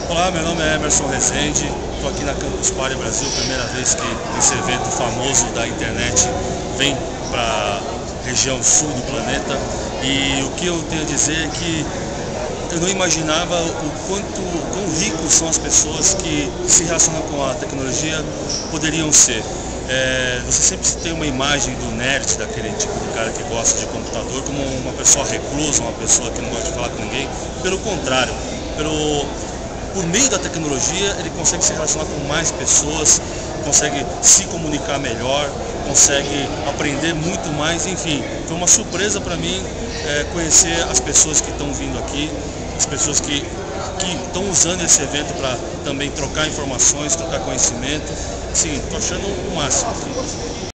Olá, meu nome é Emerson Rezende, estou aqui na Campus Party Brasil, primeira vez que esse evento famoso da internet vem para a região sul do planeta. E o que eu tenho a dizer é que eu não imaginava quão ricos são as pessoas que se relacionam com a tecnologia poderiam ser. Você sempre tem uma imagem do nerd, daquele tipo de cara que gosta de computador, como uma pessoa reclusa, uma pessoa que não gosta de falar com ninguém. Pelo contrário, por meio da tecnologia ele consegue se relacionar com mais pessoas, consegue se comunicar melhor, consegue aprender muito mais. Enfim, foi uma surpresa para mim conhecer as pessoas que estão vindo aqui, as pessoas que estão usando esse evento para também trocar informações, trocar conhecimento. Sim, estou achando o máximo.